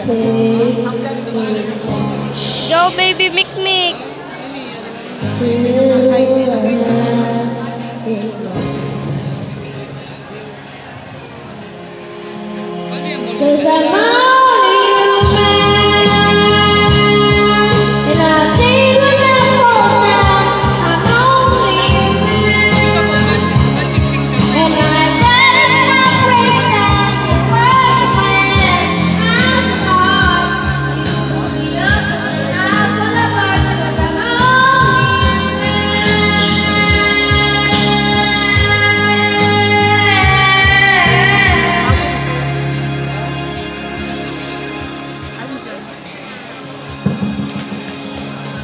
Go, baby Mick Mick. Cause I'm only human, and I think when I fall down, I'm only human, and I let my break down and break my hands. I'm hard, you pull me up, and I fall apart, cause I'm only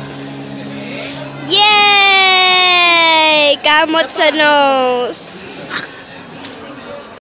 Yay! Kamot sa nose.